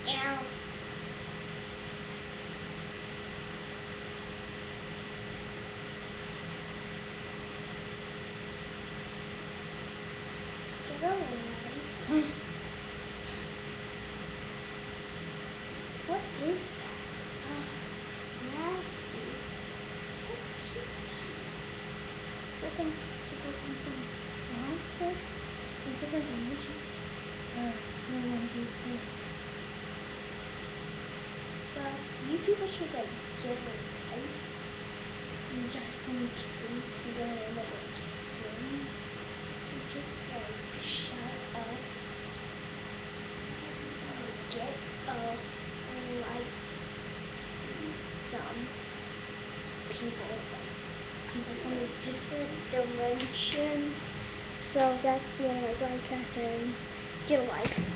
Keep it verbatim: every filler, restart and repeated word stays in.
Ow. Get over it. What is that? Oh, nasty. Looking to go from some monster in different dimensions. Uh, no one do this. But you people should like get a life. You just need to see the name of the game. So just like shut up. Get a life. Some people, like people from a different dimension. So that's the end of my broadcast and get a life.